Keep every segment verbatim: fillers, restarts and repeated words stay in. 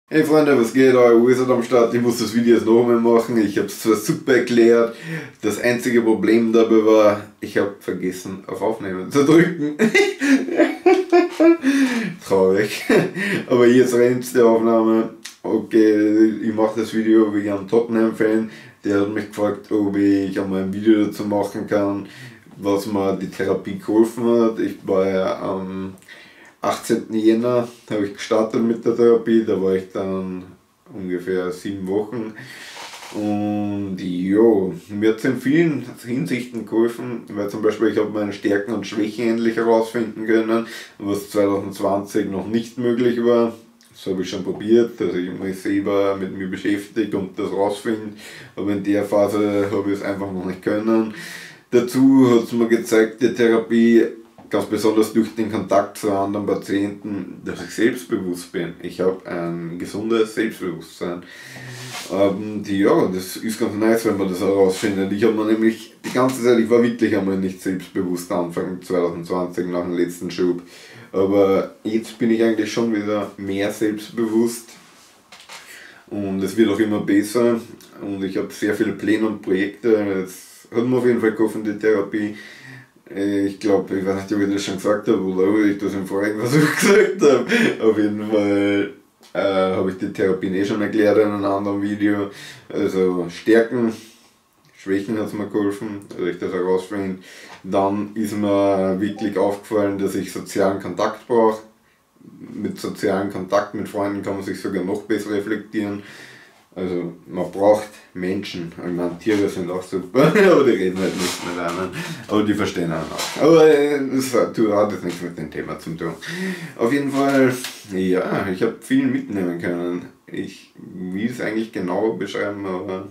Hey Freunde, was geht? Euer Wizard am Start. Ich muss das Video jetzt nochmal machen. Ich habe es zwar super erklärt. Das einzige Problem dabei war, ich habe vergessen auf Aufnehmen zu drücken. Traurig. Aber jetzt rennt die Aufnahme. Okay, ich mache das Video wegen einem Tottenham-Fan. Der hat mich gefragt, ob ich einmal ein Video dazu machen kann, was mir die Therapie geholfen hat. Ich war ja am achtzehnten Jänner habe ich gestartet mit der Therapie, da war ich dann ungefähr sieben Wochen und ja, mir hat es in vielen Hinsichten geholfen, weil zum Beispiel ich habe meine Stärken und Schwächen endlich herausfinden können, was zwanzig zwanzig noch nicht möglich war. Das habe ich schon probiert, dass ich mich selber mit mir beschäftige und das rausfinde, aber in der Phase habe ich es einfach noch nicht können. Dazu hat es mir gezeigt, die Therapie, ganz besonders durch den Kontakt zu anderen Patienten, dass ich selbstbewusst bin. Ich habe ein gesundes Selbstbewusstsein. Und ja, das ist ganz nice, wenn man das herausfindet. Ich habe mir nämlich die ganze Zeit, ich war wirklich einmal nicht selbstbewusst Anfang zwanzig zwanzig nach dem letzten Schub. Aber jetzt bin ich eigentlich schon wieder mehr selbstbewusst. Und es wird auch immer besser. Und ich habe sehr viele Pläne und Projekte. Es hat mir auf jeden Fall geholfen, die Therapie. Ich glaube, ich weiß nicht, ob ich das schon gesagt habe oder ob ich das im vorigen Versuch gesagt habe. Auf jeden Fall äh, habe ich die Therapie eh schon erklärt in einem anderen Video. Also Stärken, Schwächen hat es mir geholfen, dass ich das herausfinde. Dann ist mir wirklich aufgefallen, dass ich sozialen Kontakt brauche. Mit sozialen Kontakt mit Freunden kann man sich sogar noch besser reflektieren. Also man braucht Menschen, ich meine Tiere sind auch super, aber die reden halt nicht mit einem, aber die verstehen einen auch. Aber das hat jetzt nichts mit dem Thema zu tun. Auf jeden Fall, ja, ich habe viel mitnehmen können. Ich will es eigentlich genau beschreiben, aber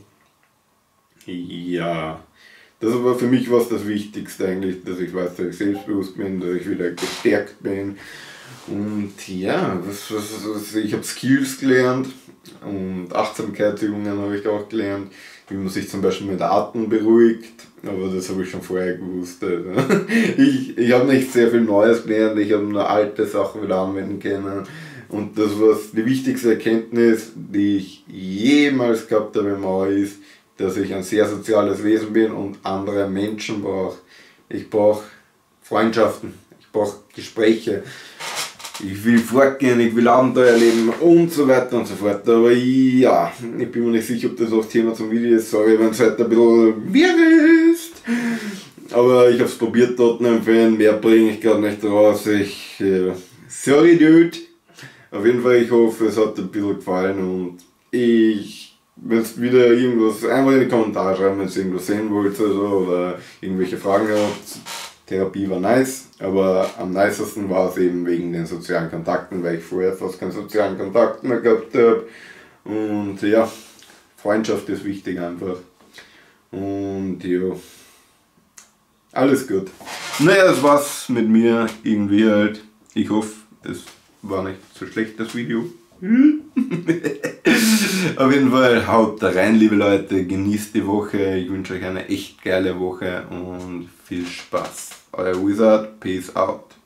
ja, das war für mich was das Wichtigste eigentlich, dass ich weiß, dass ich selbstbewusst bin, dass ich wieder gestärkt bin. Und ja, das, das, das, ich habe Skills gelernt und Achtsamkeitsübungen habe ich auch gelernt, wie man sich zum Beispiel mit Atem beruhigt, aber das habe ich schon vorher gewusst. Also ich ich habe nicht sehr viel Neues gelernt, ich habe nur alte Sachen wieder anwenden können und das, was die wichtigste Erkenntnis, die ich jemals gehabt habe im Mauer ist, dass ich ein sehr soziales Wesen bin und andere Menschen brauche. Ich brauche Freundschaften, ich brauche Gespräche. Ich will fortgehen, ich will Abenteuer erleben und so weiter und so fort. Aber ja, ich bin mir nicht sicher, ob das auch Thema zum Video ist. Sorry, wenn es heute ein bisschen wirr ist. Aber ich habe es probiert, Tottenham-Fan. Mehr bringe ich gerade nicht raus. Ich, äh, sorry, Dude. Auf jeden Fall, ich hoffe, es hat ein bisschen gefallen. Und ich, wenn es wieder irgendwas, einfach in die Kommentare schreiben, wenn ihr irgendwas sehen wollt oder, so, oder irgendwelche Fragen habt. Therapie war nice, aber am nicesten war es eben wegen den sozialen Kontakten, weil ich vorher fast keinen sozialen Kontakt mehr gehabt habe. Und ja, Freundschaft ist wichtig einfach. Und ja, alles gut. Naja, das war's mit mir irgendwie halt. Ich hoffe, es war nicht so schlecht, das Video. Auf jeden Fall haut da rein, liebe Leute, genießt die Woche, ich wünsche euch eine echt geile Woche und viel Spaß. Euer Wizard, peace out.